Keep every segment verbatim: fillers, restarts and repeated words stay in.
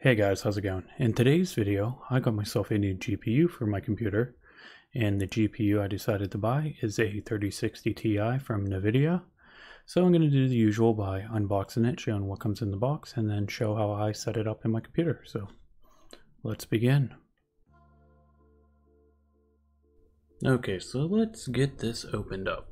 Hey guys, how's it going? In today's video, I got myself a new G P U for my computer, and the G P U I decided to buy is a thirty sixty Ti from Nvidia. So I'm going to do the usual by unboxing it, showing what comes in the box, and then show how I set it up in my computer. So let's begin. Okay, so let's get this opened up.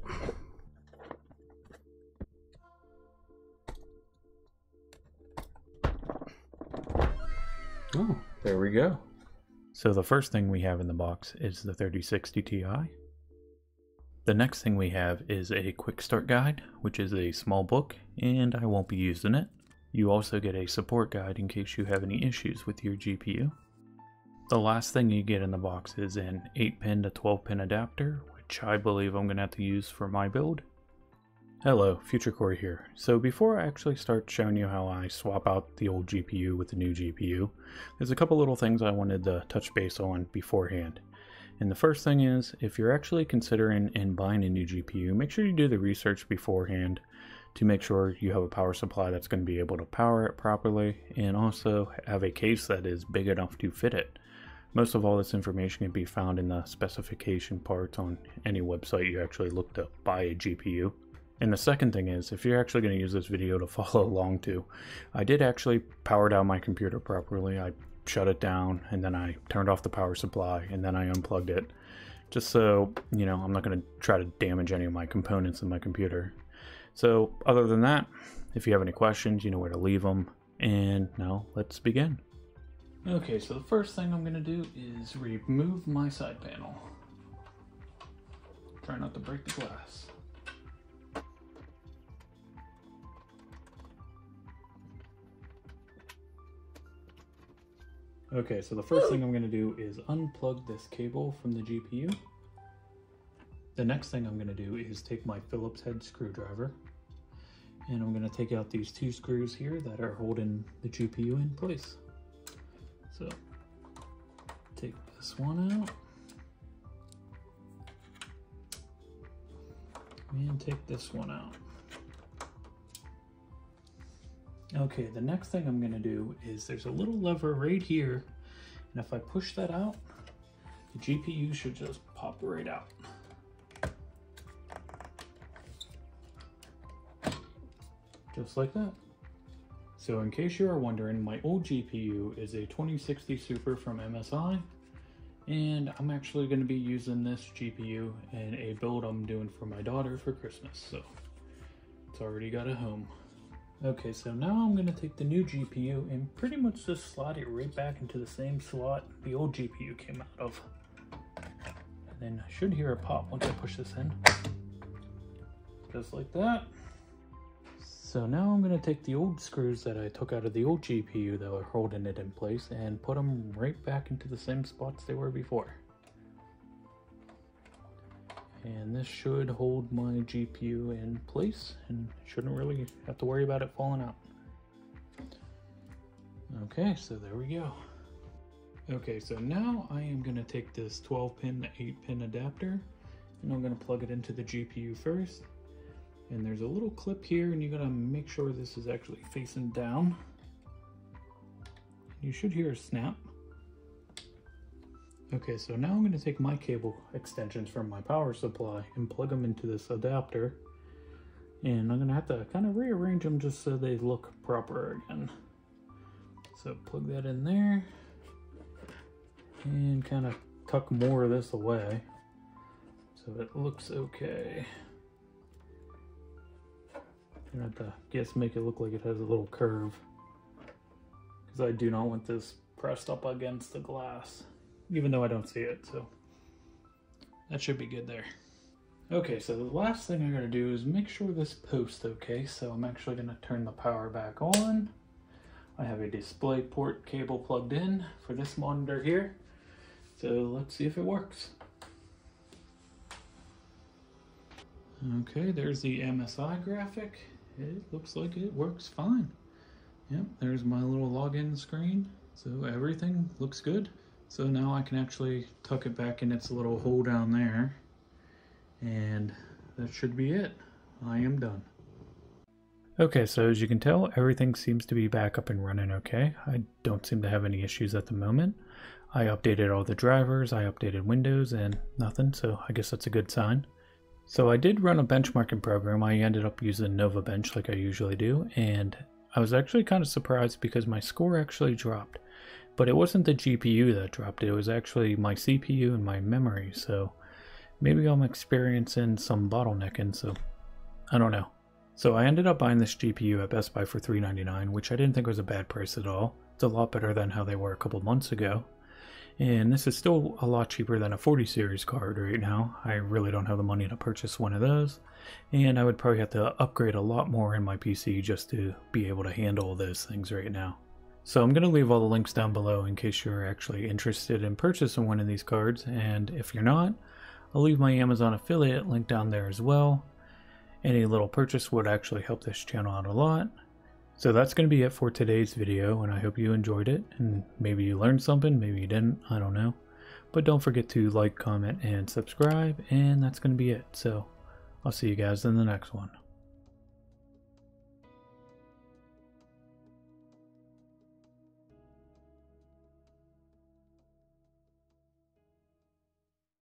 Oh, there we go. So the first thing we have in the box is the thirty sixty Ti. The next thing we have is a quick start guide, which is a small book, and I won't be using it. You also get a support guide in case you have any issues with your G P U. The last thing you get in the box is an eight pin to twelve pin adapter, which I believe I'm going to have to use for my build. Hello, Futurecore here. So before I actually start showing you how I swap out the old G P U with the new G P U, there's a couple little things I wanted to touch base on beforehand. And the first thing is, if you're actually considering in buying a new G P U, make sure you do the research beforehand to make sure you have a power supply that's going to be able to power it properly, and also have a case that is big enough to fit it. Most of all this information can be found in the specification parts on any website you actually look to buy a G P U. And the second thing is, if you're actually going to use this video to follow along to, I did actually power down my computer properly. I shut it down, and then I turned off the power supply, and then I unplugged it. Just so, you know, I'm not going to try to damage any of my components in my computer. So, other than that, if you have any questions, you know where to leave them. And now, let's begin. Okay, so the first thing I'm going to do is remove my side panel. Try not to break the glass. Okay, so the first thing I'm going to do is unplug this cable from the G P U. The next thing I'm going to do is take my Phillips head screwdriver, and I'm going to take out these two screws here that are holding the G P U in place. So, take this one out, and take this one out. Okay, the next thing I'm going to do is there's a little lever right here, and if I push that out, the G P U should just pop right out. Just like that. So in case you are wondering, my old G P U is a twenty sixty Super from M S I, and I'm actually going to be using this G P U in a build I'm doing for my daughter for Christmas, so it's already got a home. Okay, so now I'm going to take the new G P U and pretty much just slide it right back into the same slot the old G P U came out of. And then I should hear a pop once I push this in. Just like that. So now I'm going to take the old screws that I took out of the old G P U that were holding it in place and put them right back into the same spots they were before. And this should hold my G P U in place and shouldn't really have to worry about it falling out. Okay, so there we go. Okay, so now I am going to take this twelve pin to eight pin adapter, and I'm going to plug it into the G P U first. And there's a little clip here, and you're going to make sure this is actually facing down. You should hear a snap. Okay, so now I'm going to take my cable extensions from my power supply and plug them into this adapter. And I'm going to have to kind of rearrange them just so they look proper again. So plug that in there. And kind of tuck more of this away so it looks okay. I'm going to have to guess make it look like it has a little curve, because I do not want this pressed up against the glass, even though I don't see it, so that should be good there. Okay, so the last thing I'm going to do is make sure this posts okay, so I'm actually going to turn the power back on. I have a display port cable plugged in for this monitor here, so let's see if it works. Okay, there's the M S I graphic. It looks like it works fine. Yep, there's my little login screen, so everything looks good. So now I can actually tuck it back in its little hole down there, and that should be it. I am done. Okay, so as you can tell, everything seems to be back up and running okay. I don't seem to have any issues at the moment. I updated all the drivers, I updated Windows, and nothing, so I guess that's a good sign. So I did run a benchmarking program. I ended up using Nova Bench like I usually do, and I was actually kind of surprised because my score actually dropped. But it wasn't the G P U that dropped, it was actually my C P U and my memory, so maybe I'm experiencing some bottlenecking, so I don't know. So I ended up buying this G P U at Best Buy for three ninety-nine, which I didn't think was a bad price at all. It's a lot better than how they were a couple months ago. And this is still a lot cheaper than a forty series card right now. I really don't have the money to purchase one of those. And I would probably have to upgrade a lot more in my P C just to be able to handle those things right now. So I'm going to leave all the links down below in case you're actually interested in purchasing one of these cards. And if you're not, I'll leave my Amazon affiliate link down there as well. Any little purchase would actually help this channel out a lot. So that's going to be it for today's video, and I hope you enjoyed it, and maybe you learned something, maybe you didn't, I don't know. But don't forget to like, comment, and subscribe, and that's going to be it. So I'll see you guys in the next one.